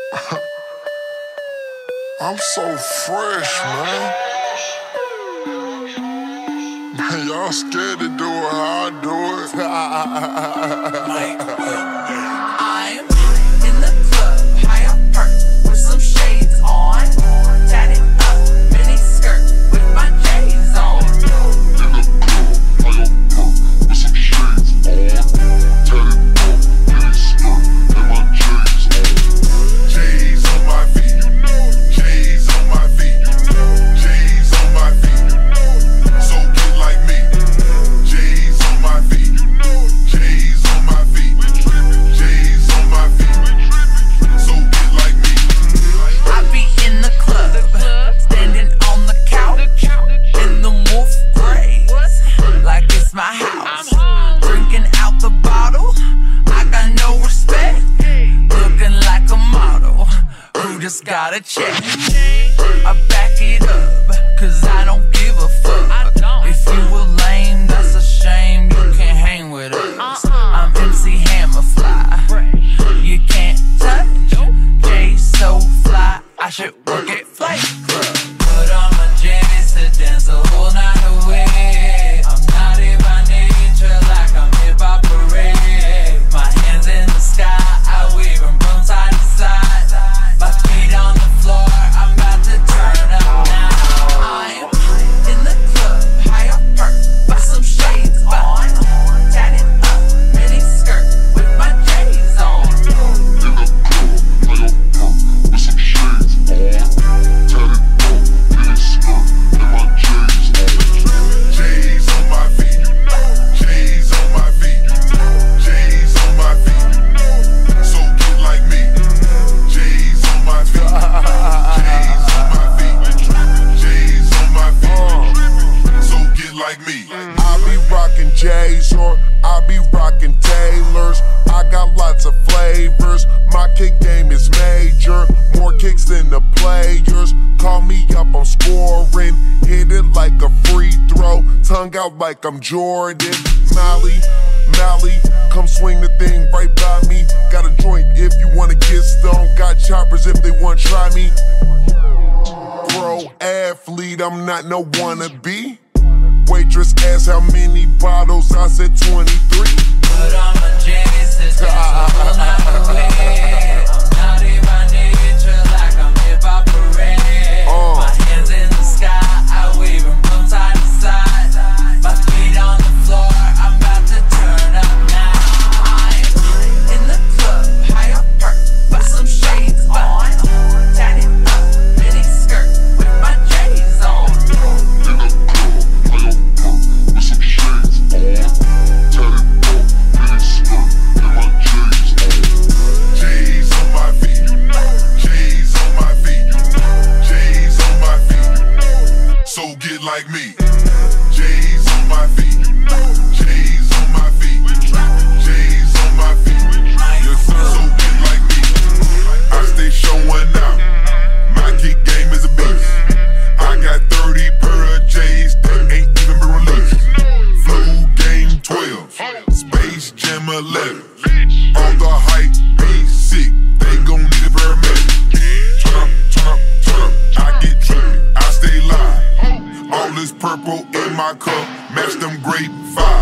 I'm so fresh, man. Man, y'all scared to do it how I do it. I'm in the club, high up perk, with some shades on. Tatted up, mini skirt, with my J's on. In the club, high up perk, with some shades on. Tatted up, mini skirt, and my J's on. J's on my feet, J's on my feet, J's on my feet. So get like me. J's on my feet, J's on my feet, J's on my feet. So get like me. I be in the club, standing on the couch, in the wolf grays, like it's my house. Drinking out the bottle, I got no respect. Looking like a model who just got a check. I back it up, cause I don't give a fuck. If you were lame, that's a shame, you can't hang with us. I'm MC Hammerfly, you can't touch. Jay so fly, I should work at Flight Club. Put on my jammies to dance a whole night away. I'm naughty by nature, like I'm hip-hop parade. My hands in the sky, I wave them from side to side. My feet on the floor, I'm about to turn up now. I'm in the club, high up perk, with some shades on. Tatted up, mini skirt, with my J's on. In the club, high up perk, with some shades on. Tatted up, mini skirt, and my J's on. J's on my feet, J's on my feet, J's on my feet. So get like me. J's on my feet, J's on my feet, J's on my feet. So get like me. I be rockin' J's or I be rockin' Taylors. I got lots of flavors. My kick game is major. More kicks than the players. Call me up, I'm scoring. Hit it like a free throw. Tongue out like I'm Jordan. Mally, come swing the thing right by me. Got a joint if you wanna get stoned. Got choppers if they wanna try me. Pro athlete, I'm not no wannabe. Waitress asked how many bottles, I said 23. Put on my jammies to dance a whole night away. I'm naughty by nature, like I'm hip-hop parade. My hands in the sky, I wave them from side to side. My feet on the floor, I'm about to turn up now. I'm in the club, high up perk, with some shades on. Tatted up, mini skirt, with my J's on. In the club, high up perk, with some shades on. Tatted up, mini skirt, and my J's on. J's on my feet, J's on my feet, J's on my feet. So get like me. J's on my feet, J's on my feet, J's on my feet. Yes, sir. So get like me. I stay showing out. My kick game is a beast. I got 30 pair of J's that ain't even been released. Flu Game 12, Space Jam 11. All the hype be sick, they gon' need a paramedic. Turn up, turn up, turn up. I get trippy, I stay live. All this purple in my cup, match them grape 5.